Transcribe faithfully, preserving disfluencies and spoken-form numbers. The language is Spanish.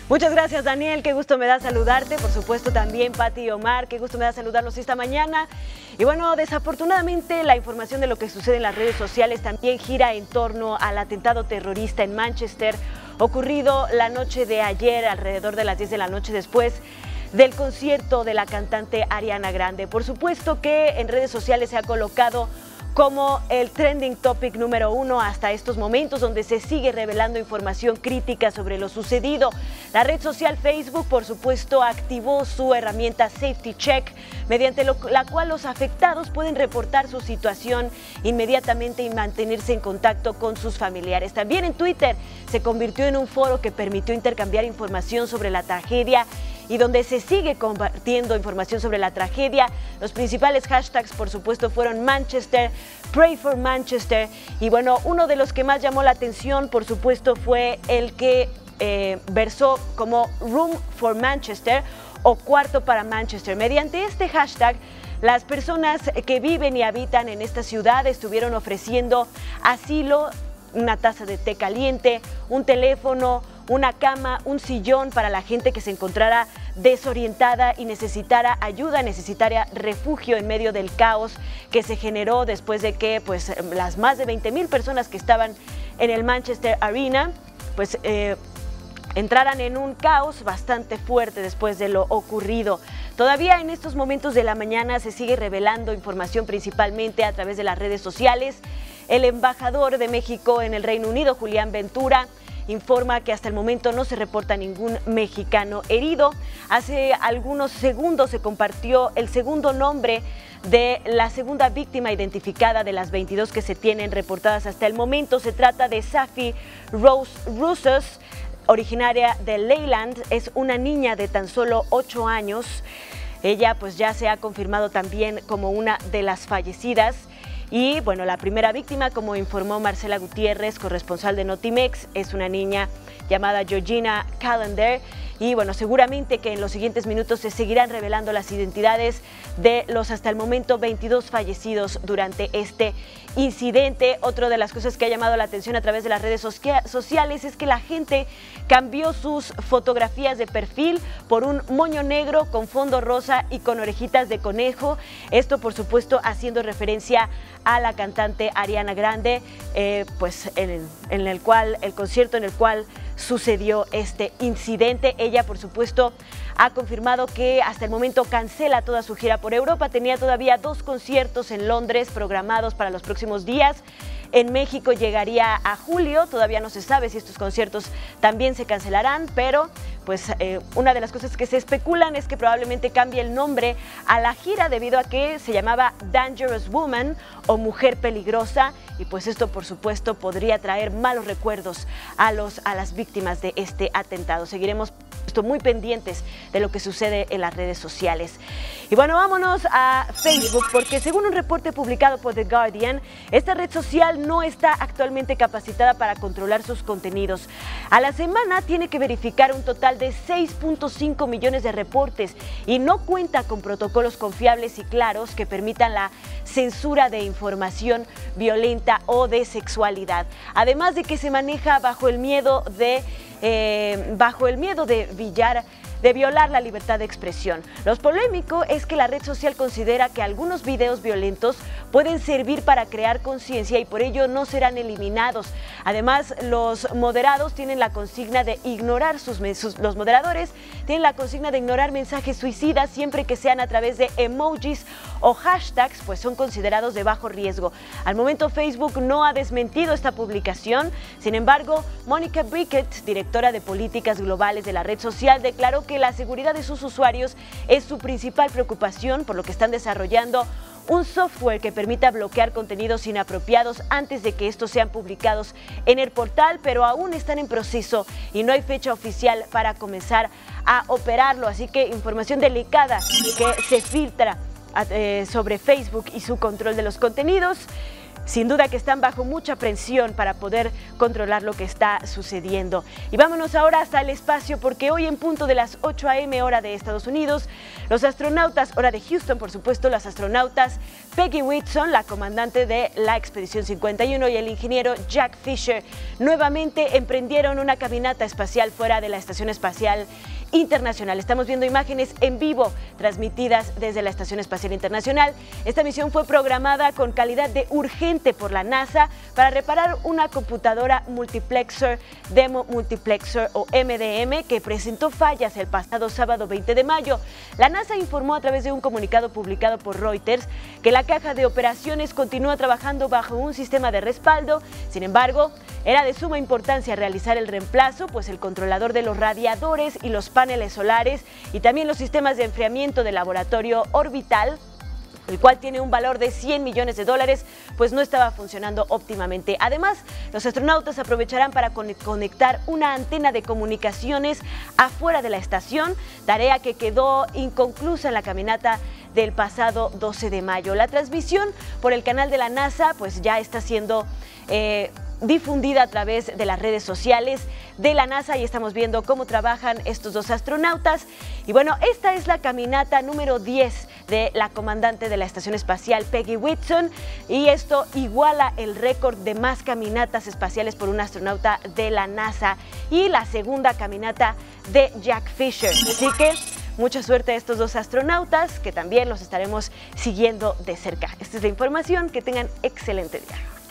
Muchas gracias, Daniel, qué gusto me da saludarte, por supuesto también Pati y Omar, qué gusto me da saludarlos esta mañana. Y bueno, desafortunadamente la información de lo que sucede en las redes sociales también gira en torno al atentado terrorista en Manchester, ocurrido la noche de ayer, alrededor de las diez de la noche, después del concierto de la cantante Ariana Grande. Por supuesto que en redes sociales se ha colocado como el trending topic número uno hasta estos momentos, donde se sigue revelando información crítica sobre lo sucedido. La red social Facebook, por supuesto, activó su herramienta Safety Check, mediante lo, la cual los afectados pueden reportar su situación inmediatamente y mantenerse en contacto con sus familiares. También en Twitter se convirtió en un foro que permitió intercambiar información sobre la tragedia y donde se sigue compartiendo información sobre la tragedia. Los principales hashtags, por supuesto, fueron Manchester, Pray for Manchester, y bueno, uno de los que más llamó la atención, por supuesto, fue el que eh, versó como Room for Manchester o Cuarto para Manchester. Mediante este hashtag, las personas que viven y habitan en esta ciudad estuvieron ofreciendo asilo, una taza de té caliente, un teléfono, una cama, un sillón para la gente que se encontrara desorientada y necesitara ayuda, necesitara refugio en medio del caos que se generó después de que pues, las más de veinte mil personas que estaban en el Manchester Arena pues, eh, entraran en un caos bastante fuerte después de lo ocurrido. Todavía en estos momentos de la mañana se sigue revelando información principalmente a través de las redes sociales. El embajador de México en el Reino Unido, Julián Ventura, informa que hasta el momento no se reporta ningún mexicano herido. Hace algunos segundos se compartió el segundo nombre de la segunda víctima identificada de las veintidós que se tienen reportadas hasta el momento. Se trata de Safi Rose Russos, originaria de Leyland. Es una niña de tan solo ocho años. Ella pues ya se ha confirmado también como una de las fallecidas. Y bueno, la primera víctima, como informó Marcela Gutiérrez, corresponsal de Notimex, es una niña llamada Georgina Callender. Y bueno, seguramente que en los siguientes minutos se seguirán revelando las identidades de los hasta el momento veintidós fallecidos durante este incidente. Otra de las cosas que ha llamado la atención a través de las redes sociales es que la gente cambió sus fotografías de perfil por un moño negro con fondo rosa y con orejitas de conejo. Esto, por supuesto, haciendo referencia a la cantante Ariana Grande, eh, pues en, en el cual, el concierto en el cual sucedió este incidente. Ella, por supuesto, ha confirmado que hasta el momento cancela toda su gira por Europa. Tenía todavía dos conciertos en Londres programados para los próximos días. En México llegaría a julio, todavía no se sabe si estos conciertos también se cancelarán, pero pues eh, una de las cosas que se especulan es que probablemente cambie el nombre a la gira debido a que se llamaba Dangerous Woman o Mujer Peligrosa, y pues esto por supuesto podría traer malos recuerdos a, los, a las víctimas de este atentado. Seguiremos muy pendientes de lo que sucede en las redes sociales. Y bueno, vámonos a Facebook, porque según un reporte publicado por The Guardian, esta red social no está actualmente capacitada para controlar sus contenidos. A la semana tiene que verificar un total de seis punto cinco millones de reportes y no cuenta con protocolos confiables y claros que permitan la censura de información violenta o de sexualidad. Además de que se maneja bajo el miedo de Eh, bajo el miedo de, villar, de violar la libertad de expresión. Lo polémico es que la red social considera que algunos videos violentos pueden servir para crear conciencia y por ello no serán eliminados. Además, los moderados tienen la consigna de ignorar sus, sus los moderadores tienen la consigna de ignorar mensajes suicidas siempre que sean a través de emojis o hashtags, pues son considerados de bajo riesgo. Al momento, Facebook no ha desmentido esta publicación. Sin embargo, Mónica Brickett, directora de políticas globales de la red social, declaró que la seguridad de sus usuarios es su principal preocupación, por lo que están desarrollando un software que permita bloquear contenidos inapropiados antes de que estos sean publicados en el portal, pero aún están en proceso y no hay fecha oficial para comenzar a operarlo. Así que información delicada que se filtra eh, sobre Facebook y su control de los contenidos. sin duda que están bajo mucha presión para poder controlar lo que está sucediendo. Y vámonos ahora hasta el espacio, porque hoy en punto de las ocho a eme hora de Estados Unidos, los astronautas, hora de Houston por supuesto, las astronautas Peggy Whitson, la comandante de la Expedición cincuenta y uno, y el ingeniero Jack Fisher nuevamente emprendieron una caminata espacial fuera de la Estación Espacial Internacional. Estamos viendo imágenes en vivo transmitidas desde la Estación Espacial Internacional. Esta misión fue programada con calidad de urgente por la NASA para reparar una computadora multiplexer, Demo Multiplexer o eme de eme, que presentó fallas el pasado sábado veinte de mayo. La NASA informó a través de un comunicado publicado por Reuters que la caja de operaciones continúa trabajando bajo un sistema de respaldo. Sin embargo, era de suma importancia realizar el reemplazo, pues el controlador de los radiadores y los paneles solares y también los sistemas de enfriamiento del laboratorio orbital, el cual tiene un valor de cien millones de dólares, pues no estaba funcionando óptimamente. Además, los astronautas aprovecharán para conectar una antena de comunicaciones afuera de la estación, tarea que quedó inconclusa en la caminata del pasado doce de mayo. La transmisión por el canal de la NASA pues ya está siendo eh, difundida a través de las redes sociales de la NASA, y estamos viendo cómo trabajan estos dos astronautas. Y bueno, esta es la caminata número diez de la comandante de la Estación Espacial, Peggy Whitson, y esto iguala el récord de más caminatas espaciales por un astronauta de la NASA y la segunda caminata de Jack Fisher. Así que mucha suerte a estos dos astronautas, que también los estaremos siguiendo de cerca. Esta es la información, que tengan excelente día.